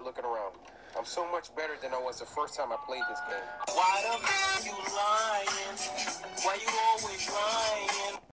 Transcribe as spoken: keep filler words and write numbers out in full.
start looking around. I'm so much better than I was the first time I played this game. Why the f*** you lying? Why you